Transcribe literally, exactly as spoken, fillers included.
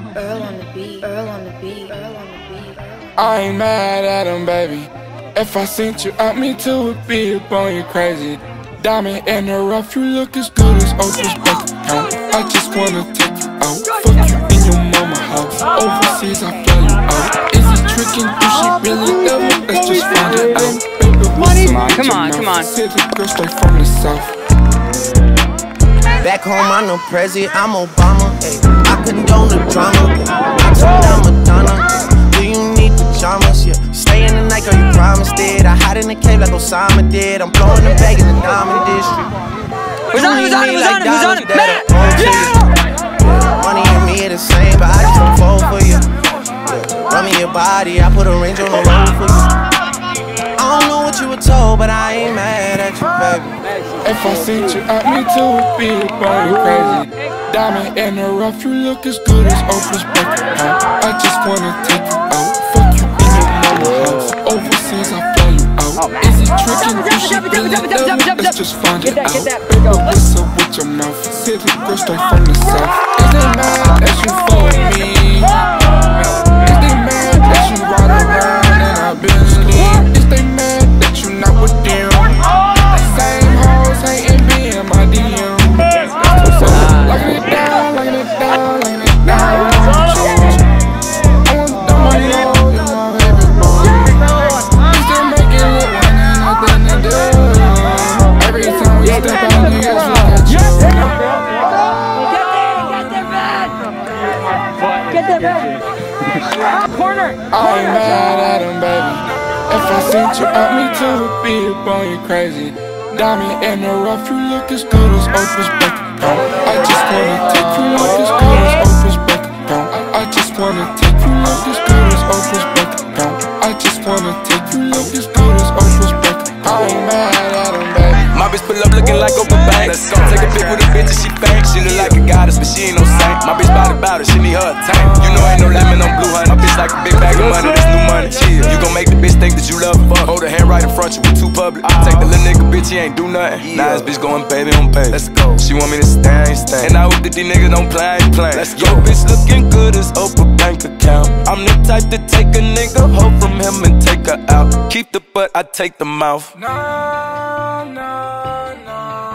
Earl on the beat, Earl on the beat, Earl on the beat. I ain't mad at him, baby. If I sent you out, me too would be up on you crazy. Diamond in the rough, you look as good as Oprah's bank account. I just wanna take you out, fuck you in your mama house. Overseas, I fly you out. Is he tricking? Do she really love me? Let's just find it out. Baby, come on, come on, come on. City girl straight from the south. Back home, I'm no president, I'm Obama. Ay, I condone the drama. I told down Madonna. Do you need pajamas? Yeah. Stay in the night, girl, you promised it. I hide in the cave like Osama did. I'm blowing the bag in the diamond district. Who's on him? Who's on him? Who's on him? Who's on him? Matt! Yeah! Money and me are the same, but I just don't fall for you. Yeah. Run me your body, I put a range on the road for you. I don't know what you were told, but I ain't mad at you, baby. If I sent you out, me too would be up on you crazy. Diamond in the rough, you look as good as Oprah's bank account. I just wanna take you out, fuck you in your mama house. Overseas, I fly you out. Is he tricking? Do she really love me? Let's just find it out. Baby, what's up with your mouth? City girl straight from the south. Is they mad that you for me? Is they mad that you ride around and I believe? Is they mad that you not with them? Same hoes hating me in my D M. So locking it down, locking it down, locking it down. I want the money, you're my baby boy. You still make it look like nothing to do. Every time we step out, niggas look at you. Get that back! Corner! I ain't mad at him, baby. If I sent you out, me too would be up on you crazy. Diamond in the rough, you look as good as Oprah's bank account. I just wanna take you look as good as Oprah's bank account. I just wanna take you look as good as Oprah's bank account. I just wanna take you look as good as Oprah's bank account. I ain't mad at him, baby. My bitch pull up looking like Oprah Banks. Take a pic with a bitch and she fake. She look like a goddess, but she ain't no saint. My bitch bout about it, she need her a tank. You know ain't no lemon on blue honey. My bitch like a big bag of money, that's new money. Chill. You gon' make the bitch think that you love her. Hold her hand right in front, you we too public. Take the little nigga, bitch, he ain't do nothing. Now this bitch going baby on baby. Let's go. She want me to stay, I ain't stay. And I hope that these niggas don't play, I ain't playing. Let's go. Yo, bitch looking good as Oprah bank account. I'm the type to take a nigga hoe from him and take her out. Keep the butt, I take the mouth. No, no, no.